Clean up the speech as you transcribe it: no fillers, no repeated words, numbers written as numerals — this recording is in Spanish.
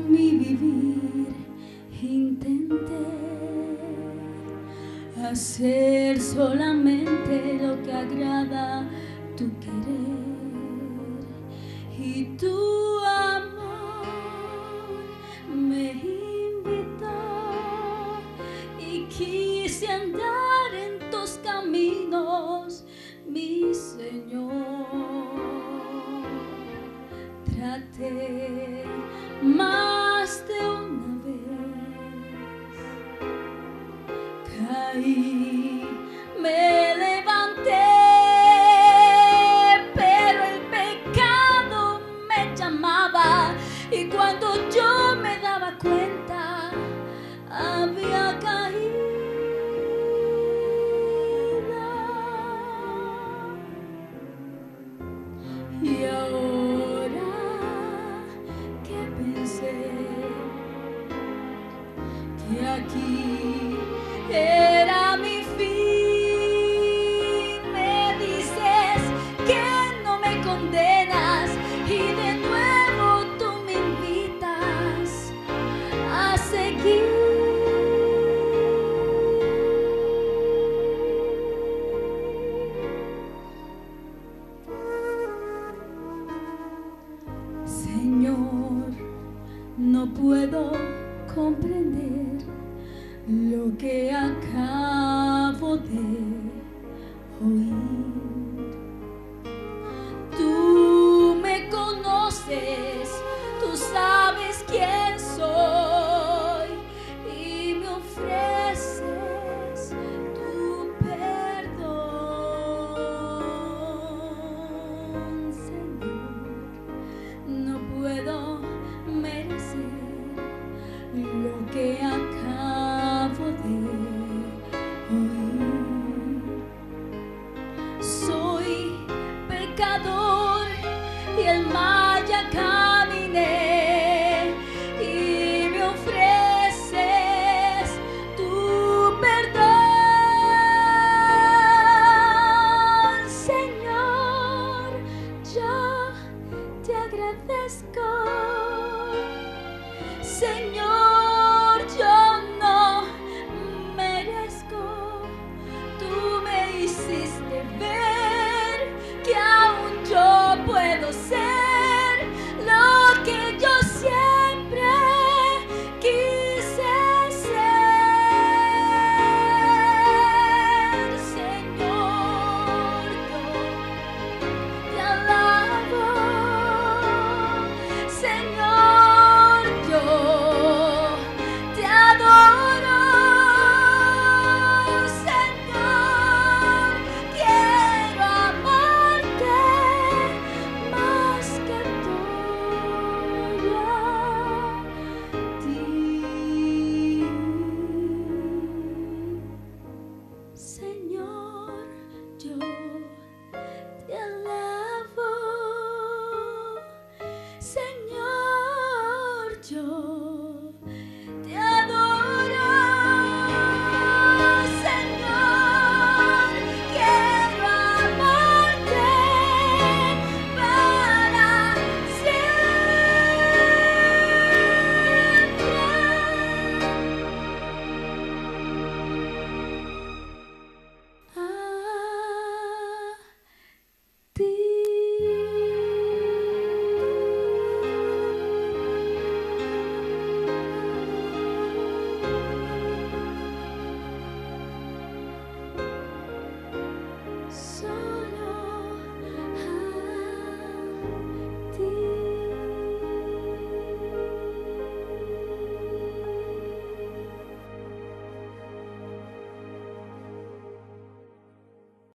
mi vivir intenté hacer solamente lo que agrada tu querer, y tu amor me invitó y quise andar en tus caminos, mi Señor. Traté más de una vez, caí, me levanté, pero el pecado me llamaba, y cuando yo me daba cuenta había caído. Y ahora que pensé que aquí era mi fin, me dices que no me condenas, y de nuevo tú me invitas a seguir. Señor, no puedo comprender lo que acabo de oír. Tú me conoces, tú sabes quién soy, y me ofreces tu perdón. Señor, no puedo merecer lo que acabo de oír. Soy pecador y el mal